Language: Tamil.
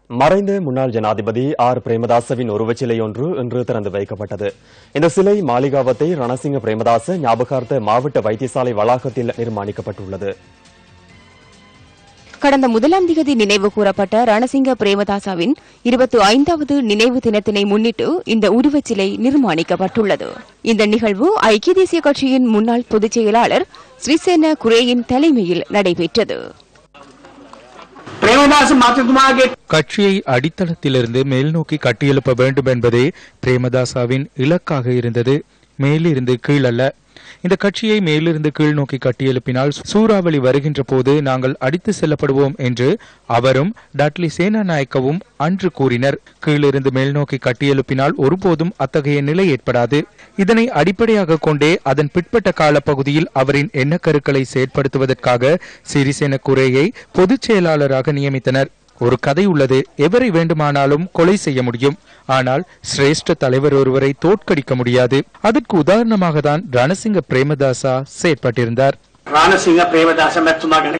மறைந்த முன்னாள் ஜனாதிபதி ஆர் பிரேமதாசவின் உருவச்சிலை ஒன்று இன்று திறந்து வைக்கப்பட்டது. இந்த சிலை மாளிகாவத்தை ரணசிங்க பிரேமதாச ஞாபகார்த்த மாவட்ட வைத்தியசாலை வளாகத்தில் நிர்மாணிக்கப்பட்டுள்ளது. கடந்த 1ஆம் தேதி நினைவு கூறப்பட்ட ரணசிங்க பிரேமதாசவின் 25வது நினைவு தினத்தினை முன்னிட்டு இந்த உருவச்சிலை நிர்மாணிக்கப்பட்டுள்ளது. இந்த நிகழ்வு ஐக்கிய தேசிய கட்சியின் முன்னாள் பொதுச் செயலாளர் ஸ்ரீசேன குரேயின் தலைமையில் நடைபெற்றது. கட்சியை அடித்தளத்திலிருந்து மேல்நோக்கி கட்டியெழுப்ப வேண்டும் என்பதே பிரேமதாசவின் இலக்காக இருந்தது. மேலிருந்து கீழ் அல்ல. இந்த கட்சியை மேலிருந்து கீழ் நோக்கி கட்டியெழுப்பினால் சூறாவளி வருகின்ற போது நாங்கள் அடித்து செல்லப்படுவோம் என்று அவரும் டட்லி சேனாநாயக்கவும் அன்று கூறினர். கீழிருந்து மேல் நோக்கி கட்டியெழுப்பினால் ஒருபோதும் அத்தகைய நிலை ஏற்படாது. இதனை அடிப்படையாக கொண்டே அதன் பிற்பட்ட காலப்பகுதியில் அவரின் எண்ணக்கருக்களை செயற்படுத்துவதற்காக சிறிசேன குரேயை பொதுச் செயலாளராக நியமித்தனர். ஒரு கதை உள்ளது. எவரை வேண்டுமானாலும் கொலை செய்ய முடியும், ஆனால் சிரேஷ்ட தலைவர் ஒருவரை தோற்கடிக்க முடியாது. அதற்கு உதாரணமாக தான் ரணசிங்க பிரேமதாசா செயற்பட்டிருந்தார்.